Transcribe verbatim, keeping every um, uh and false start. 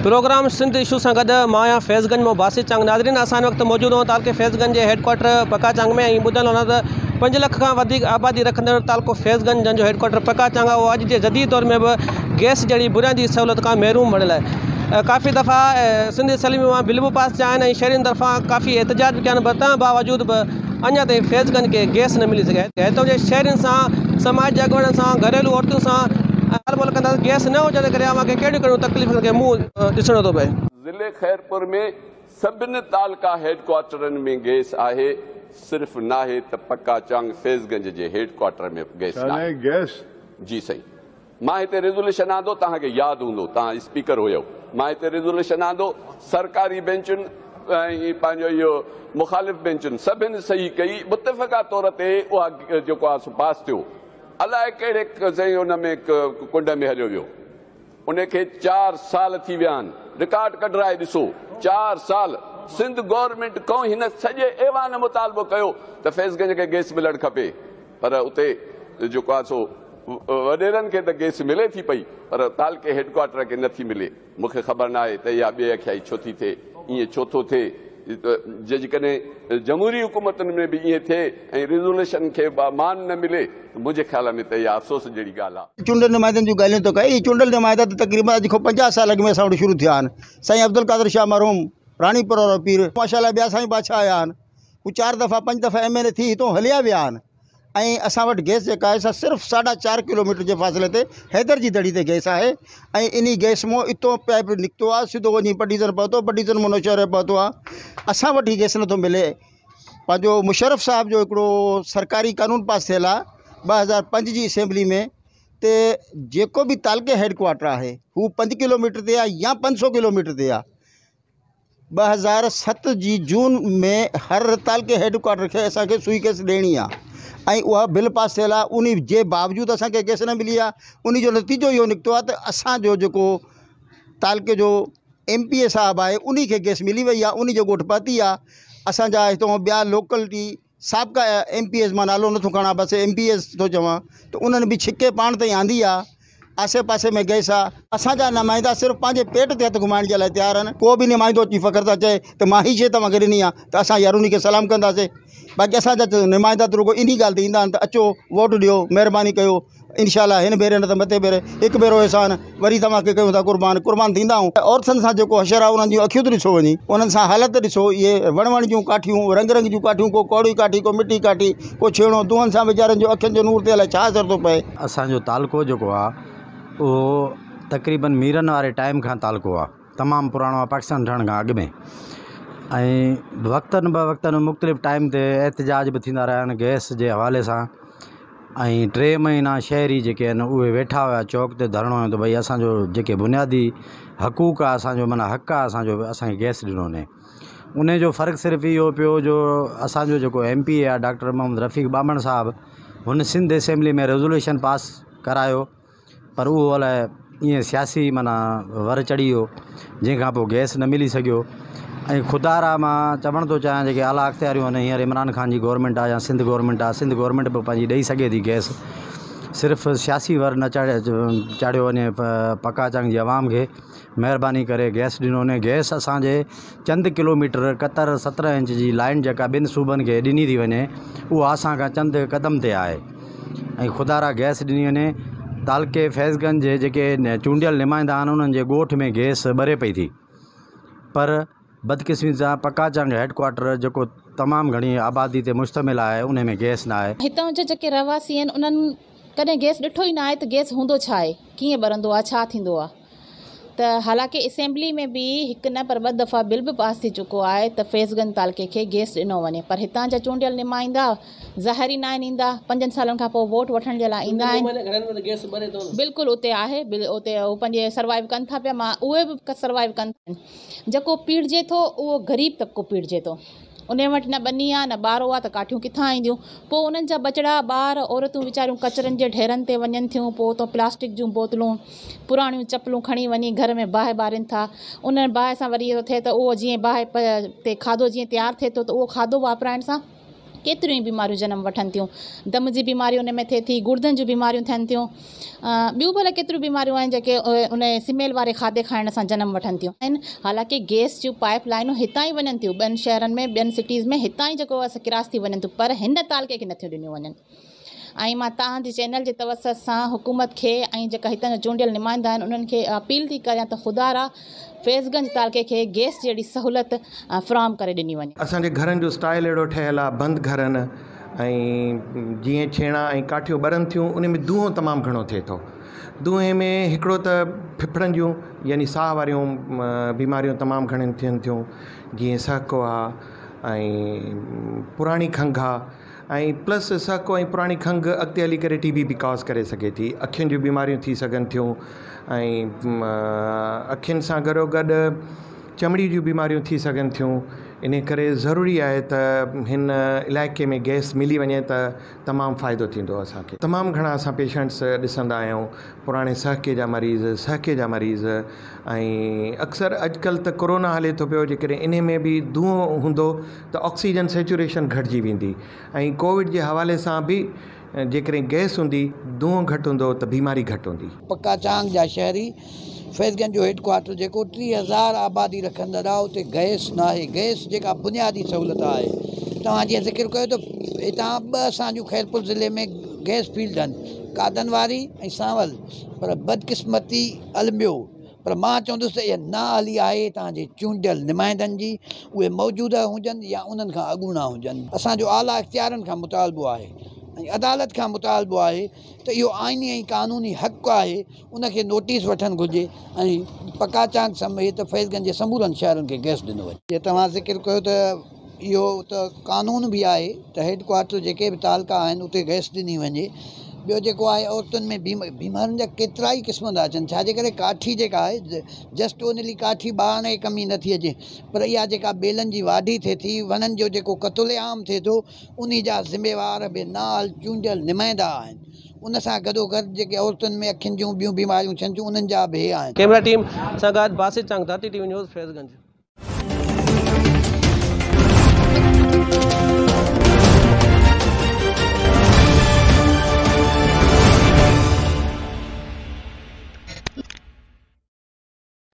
Programme Sindh issue से गड मैं फैज़ गंज में बासी चंग नाज़रीन असां वक्त मौजूद हो तालके फैज़ गंज के हेडक्वार्टर पक्का चंग में बुधल होना तो पंज लख का आबादी रखंदड़ तालको फैज़ गंज जो हेडक्वार्टर पक्का चंग है वो अज के जदीद दौर में भी गैस जड़ी बुनियादी सहूलत का महरूम बनल है। काफ़ी दफ़ा सिंध असली में बिल भी पास थिया आहिनि, शहरीन तरफा काफ़ी एहतजाज भी कया, तंहिं बावजूद भी अञा ताईं फैज़ गंज के गैस न मिली सके। हितों जे शहरीन से समाज के अगुवाणनि से घरेलू औरतुन से हाल कंदा गैस न हुजण करे अव्हांखे कहिड़ियूं कहिड़ियूं तकलीफ़ुनि खे मुंहुं ॾिसणो थो पए। ज़िले खैरपुर में सभिनी तालका हेडक्वार्टरनि में गैस आहे, सिर्फ़ नाहे त पक्का चंग फैज़ गंज जे हेडक्वार्टर में गैस नाहे। गैस जी सही, मां हिते रेज़ोल्यूशन आंदो, तव्हांखे यादि हूंदो, तव्हां स्पीकर हुयो, मां हिते रेज़ोल्यूशन आंदो, सरकारी बेंचुनि ऐं पंहिंजो इहो मुखालिफ़ बेंचुनि सभिनी सही कई, मुतफ़क़ा तौर ते उहा जेको आहे सो पास थियो। अलाए कहिड़े साईं उन में कुंड में हलियो वियो, उनखे चार साल थी विया आहिनि, रिकॉर्ड कढराए ॾिसो, चार साल सिंध गवर्नमेंट खां हिन सॼे ऐवान मुतालबो कयो त फैज़गंज खे गैस मिलणु खपे, पर उते जेको आहे सो वॾेरनि खे त गैस मिले थी पई, पर तालके हेडक्वार्टर खे नथी मिले। मूंखे ख़बर न आहे त इहा ॿिए अखियाई छो थी थिए, ईअं छो थो थिए। जेकॾहिं जमहूरी हुकूमतुनि में बि ईअं थिए ऐं रिज़ोल्यूशन खे मान न मिले, मुंहिंजे ख्याल में त इहा अफ़सोस जहिड़ी ॻाल्हि आहे। चूंडल नुमाइंदनि जूं ॻाल्हियूं थो कई, चूंडल नुमाइंदा त तक़रीबन अॼु खां पंजाह साल अॻु में असां वटि शुरू थिया आहिनि। साईं अब्दुल कादिर शाह मरहूम राणीपुर वारो पीर माशाल्लाह, ॿिया साईं बादशाह आया आहिनि, हू चार दफ़ा पंज दफ़ा एम एल ए थी हितां हलिया विया आहिनि। ऐं असां वटि गैस जेका आहे सा सिर्फ़ु साढा चारि किलोमीटर जे फ़ासिले ते हैदर जी दड़ी ते गैस आहे। ऐं इन गैस मां इतो पाइप निकितो आहे, सिधो वञी पटीज़न पहुतो, पटीज़न मां नौशहर पहुतो आहे। असां वटि गैस नथो मिले। पंहिंजो मुशर्रफ साहब जो हिकिड़ो सरकारी कानून पास थियल आहे ॿ हज़ार पंज जी असेंबली में, ते जेको बि तालके हेडक्वार्टर आहे हू पंज किलोमीटर ते आहे या पंज सौ किलोमीटर ते आहे। ॿ हज़ार सत जी जून में हर तालके हेडक्वार्टर खे असांखे सुई गैस ॾियणी आहे ऐं उहा बिल पास थियल आहे। उन जे बावजूदि असांखे गैस न मिली आहे। उन जो नतीजो इहो निकितो आहे त असांजो जेको तालके जो एम पी ए साहब आहे उन खे गैस मिली वई आहे, उन जो ॻोठु पती आहे। असांजा हितां ॿिया लोकलिटी साबिक़ा एम पी एस मां नालो नथो खणा, बसि एम पी एस थो चवां, त उन्हनि बि छिके पाण ताईं आंदी आहे। आसे पासे में गैस आहे। असांजा नुमाइंदा सिर्फ़ु पंहिंजे पेट ते हथु घुमाइण जे लाइ तयारु आहिनि। को बि नुमाइंदो अची फ़ख़्र था चए त मां ही शइ तव्हांखे ॾिनी आहे त असां यार उन खे सलाम कंदासीं। बाक़ी असांजा नुमाइंदा त रुगो इन ॻाल्हि ते ईंदा आहिनि त अचो वोट ॾियो, महिरबानी कयो, इनशाला हिन भेरे न त मथे भेरे हिकु भेरो अहसान वरी तव्हांखे कयूं था कुर्बान कुर्बान थींदा आहियूं। औरतुनि सां जेको हशर आहे उन्हनि जूं अखियूं त ॾिसो वञी, उन्हनि सां हालत ॾिसो, इहे वण वण जूं काठियूं, रंग रंग जूं काठियूं, को कौड़ी काठी, को मिटी काठी, को छेणो, दुहनि सां वीचारनि जो अखियुनि जो नूर ते अलाए छा असर थो पए। असांजो तालको जेको आहे उहो तक़रीबन मीरनि वारे टाइम खां तालको आहे, तमामु पुराणो आहे पाकिस्तान ठहण खां अॻु में। ऐं वक़्तनि ब वक़्तनि मुख़्तलिफ़ टाइम ते एहतजाज बि थींदा रहिया आहिनि गैस जे हवाले सां। ऐं टे महीना शहरी जेके आहिनि उहे वेठा हुआ चौक ते धरणो हुयो त भई असांजो जेके बुनियादी हक़ूक़ आहे, असांजो माना हक़ आहे, असांजो असांखे गैस ॾिनो वञे। उन जो फ़र्क़ु सिर्फ़ु इहो पियो जो असांजो जेको एम पी ए आहे डॉक्टर मोहम्मद रफ़ीक बामण साहब, हुन सिंध असेंबली में रेज़ोल्यूशन पास करायो, पर उहो अलाए ईअं सियासी माना वर चढ़ी वियो, जंहिंखां पोइ गैस न मिली सघियो। ऐं ख़ुदारा मां चवणु थो चाहियां जेके आला अख़्तियारियूं आहिनि, हींअर इमरान ख़ान जी गवर्नमेंट आहे या सिंध गवर्नमेंट आहे, सिंध गवर्नमेंट बि पंहिंजी ॾेई सघे थी गैस, सिर्फ़ु सियासी वर न चाढ़े चाढ़ियो वञे पक्का चंग जी आवाम खे। महिरबानी करे गैस ॾिनो वञे। गैस असांजे चंद किलोमीटर कतर सत्रहं इंच जी लाइन जेका ॿिनि सूबनि खे ॾिनी थी वञे, उहा असांखां चंद क़दम ते आहे। ऐं ख़ुदारा गैस ॾिनी वञे। तालके फैज़गंज जे जेके चूंडियल नुमाइंदा आहिनि उन्हनि जे ॻोठ में गैस ॿरे पई थी, पर बदकिस्मती सां पक्का चंग हेडक्वार्टर जेको तमामु घणी आबादी ते मुश्तमिल आहे उन में गैस न आहे। हितां जा जेके रहवासी आहिनि उन्हनि कॾहिं गैस ॾिठो ई न आहे त गैस हूंदो छा आहे, कीअं ॿरंदो आहे, छा थींदो आहे। त हालांकि असेंबली में बि हिकु न पर ॿ दफ़ा बिल बि पास थी चुको आहे त फैज़गंज तालके खे गैस ॾिनो वञे, पर हितां जा चूंडियल नुमाइंदा ज़ाहिरी न आहिनि ईंदा, पंजनि सालनि खां पोइ वोट वठण जे लाइ ईंदा आहिनि। बिल्कुलु उते आहे, उते उहे पंहिंजे सर्वाइव कनि था पिया, मां उहे बि सर्वाइव कनि था। जेको पीड़िजे थो उहो ग़रीब तबिको पीड़िजे थो, उन वटि न बनी आहे न ॿारो आहे, त काठियूं किथां ईंदियूं। पोइ उन्हनि जा बचड़ा ॿार औरतूं वीचारियूं कचरनि जे ढेरनि ते वञनि थियूं, पोइ तो प्लास्टिक जूं बोतलूं पुराणियूं चपलूं खणी वञी घर में बाहि ॿारनि था। उन बाहि सां वरी इहो थिए त उहो जीअं बाहि ते खाधो जीअं तयारु थिए थो त उहो खाधो वापराइण सां केतिरियूं ई बीमारियूं जनम वठनि थियूं। दम जी बीमारियूं उन में थिए थी, गुर्दनि जूं बीमारियूं थियनि थियूं, ॿियूं भले केतिरियूं बीमारियूं आहिनि जेके उन सिमेल वारे खाधे खाइण सां जनम वठनि थियूं आहिनि। हालांकि गैस जूं पाइप लाइनूं हितां ई वञनि थियूं, ॿियनि शहरनि में, ॿियनि सिटीज़ में हितां ई जेको आहे किरास थी वञनि थियूं, पर हिन तालके खे नथियूं ॾिनियूं वञनि। ऐं मां तव्हांजे चैनल जे तवसत सां हुकूमत खे ऐं जेका हितां जा चूंडियल नुमाइंदा आहिनि उन्हनि खे अपील थी करियां त ख़ुदारा फैज़गंज तालके खे गैस जहिड़ी सहूलियत फ़राहम करे ॾिनी वञे। असांजे घरनि जो स्टाइल अहिड़ो ठहियलु आहे, बंदि घरनि, ऐं जीअं छेणा ऐं काठियूं ॿरनि थियूं उन में धुओं तमामु घणो थिए थो। धुएं में हिकिड़ो त फिफड़नि जूं यानी साह वारियूं बीमारियूं तमामु घणियूं थियनि थियूं, जीअं सहको आहे ऐं पुराणी खंघि आहे, ऐं प्लस सहको ऐं पुराणी खंघि अॻिते हली करे टी बी बि कॉज़ करे सघे थी। अखियुनि जूं बीमारियूं थी सघनि थियूं, ऐं अखियुनि सां गॾोगॾु चमड़ी जूं बीमारियूं थी सघनि थियूं। इन करे ज़रूरी आहे त हिन इलाइक़े में गैस मिली वञे त तमामु फ़ाइदो थींदो असांखे। तमामु घणा असां पेशेंट्स ॾिसंदा आहियूं, पुराणे सहके जा मरीज़, सहके जा मरीज़, ऐं अक्सर अॼुकल्ह त कोरोना हले थो पियो, जेकॾहिं इन में बि धुओं हूंदो त ऑक्सीजन सेचुरेशन घटिजी वेंदी, ऐं कोविड जे हवाले सां बि जेकॾहिं गैस हूंदी, धुओं घटि हूंदो त बीमारी घटि हूंदी। पक्का चांग जा शहरी फैज़गंज जो हेडक्वार्टर जेको टीह हज़ार आबादी रखंदड़ आहे, उते गैस न आहे। गैस जेका बुनियादी सहूलियत आहे, तव्हां जीअं ज़िक्र कयो त हितां ॿ असांजूं खैरपुर ज़िले में गैस फील्ड आहिनि, कादन वारी ऐं सांवल, पर बदकिस्मती अलमियो, पर मां चवंदुसि त इहा न हली आहे तव्हांजे चूंडियल नुमाइंदनि जी, उहे मौजूदा हुजनि या उन्हनि खां अॻूणा हुजनि। असांजो आला इख़्तियारनि खां मुतालबो आहे ऐं अदालत खां मुतालबो आहे त इहो आइनी ऐं क़ानूनी हक़ु आहे, उनखे नोटिस वठणु घुरिजे ऐं पक्का चांग समेत फैज़गंज जे समूरनि शहरनि खे गैस ॾिनो वञे। जीअं तव्हां ज़िक्र कयो त इहो त क़ानून बि आहे त हेडक्वार्टर जेके बि तालका आहिनि उते गैस ॾिनी वञे। ॿियो जेको आहे औरतुनि में बीम बीमारियुनि जा केतिरा ई क़िस्म था अचनि, छाजे करे काठी जेका आहे जस्ट ओनली काठी ॿारण जी कमी नथी अचे, पर इहा जेका बेलनि जी वाढी थिए थी, वणनि जो जेको क़तुल आम थिए थो, उन जा ज़िम्मेवार बि नाल चूंडियल नुमाइंदा आहिनि। उन सां गॾोगॾु जेके औरतुनि में अखियुनि जूं ॿियूं बीमारियूं थियनि थियूं उन्हनि जा बि हे आहिनि। कैमरा टीम सां गॾु बासित चांग, टीवी न्यूज़, फैज़गंज।